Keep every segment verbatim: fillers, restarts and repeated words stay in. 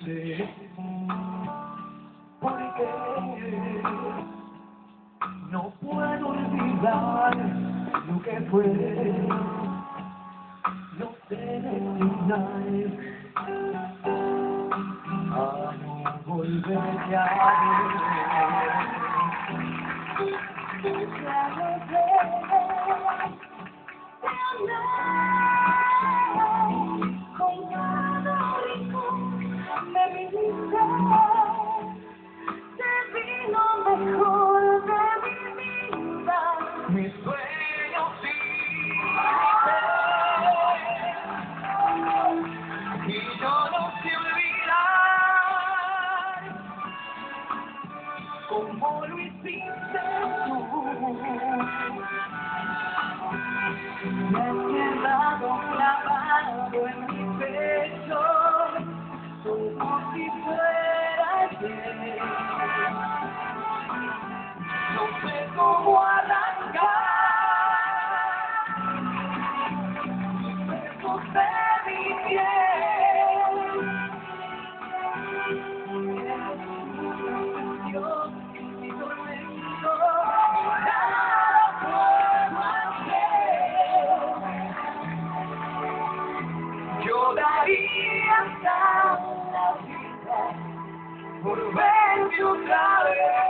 sé por qué no puedo olvidar lo que fue, no terminar a no volverte a ver. Ya no sé con cada rincón de mi ser, te vi lo mejor de mi vida, mis sueños y y yo no sé olvidar como lo hiciste tú. Me has quedado clavado en mi pecho como si fuera ayer. No sé cómo arrancar besos de mi piel. Dios, mi tormento, nada puedo hacer. Yo daría hasta la vida por verte otra vez.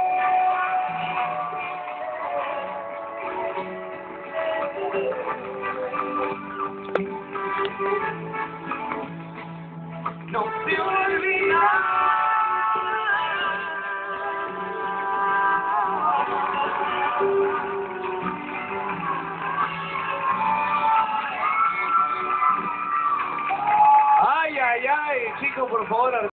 No te olvidas. Ay, ay, ay, chicos, por favor.